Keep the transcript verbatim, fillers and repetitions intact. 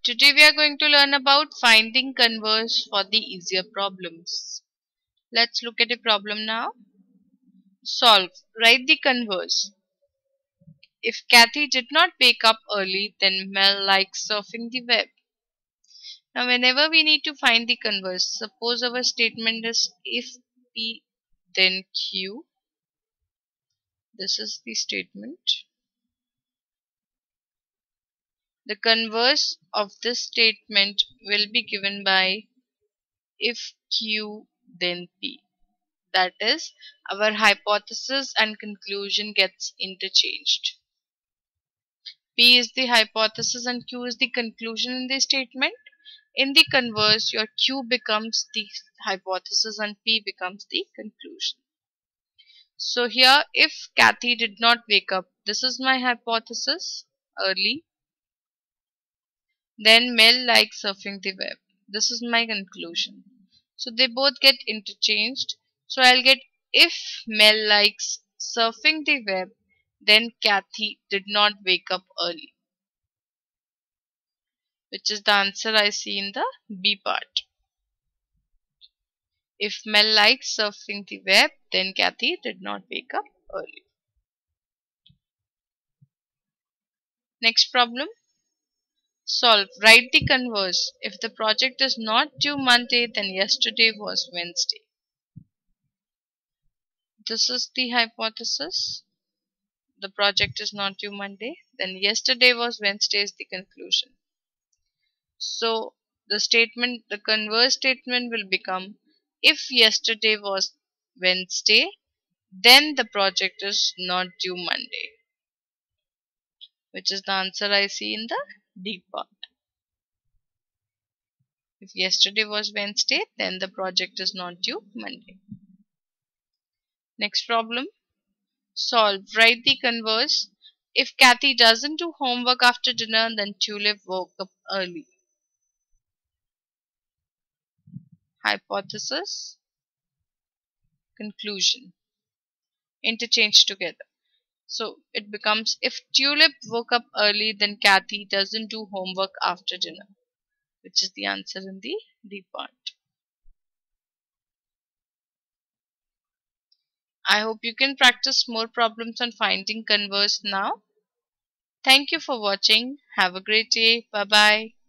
Today we are going to learn about finding converse for the easier problems. Let's look at a problem now. Solve. Write the converse. If Kathy did not wake up early, then Mel likes surfing the web. Now whenever we need to find the converse, suppose our statement is if P then Q. This is the statement. The converse of this statement will be given by if Q then P. That is, our hypothesis and conclusion gets interchanged. P is the hypothesis and Q is the conclusion in the statement. In the converse, your Q becomes the hypothesis and P becomes the conclusion. So here, if Kathy did not wake up, this is my hypothesis, early. Then Mel likes surfing the web. This is my conclusion. So they both get interchanged. So I'll get if Mel likes surfing the web, then Kathy did not wake up early, which is the answer I see in the B part. If Mel likes surfing the web, then Kathy did not wake up early. Next problem. Solve. Write the converse. If the project is not due Monday, then yesterday was Wednesday. This is the hypothesis. The project is not due Monday. Then yesterday was Wednesday is the conclusion. So the statement, the converse statement will become if yesterday was Wednesday, then the project is not due Monday, which is the answer I see in the D part. If yesterday was Wednesday, then the project is not due Monday. Next problem. Solve. Write the converse. If Kathy doesn't do homework after dinner, then Tulip woke up early. Hypothesis, conclusion, interchange together. So it becomes if Tulip woke up early, then Kathy doesn't do homework after dinner, which is the answer in the D part. I hope you can practice more problems on finding converse now. Thank you for watching. Have a great day. Bye bye.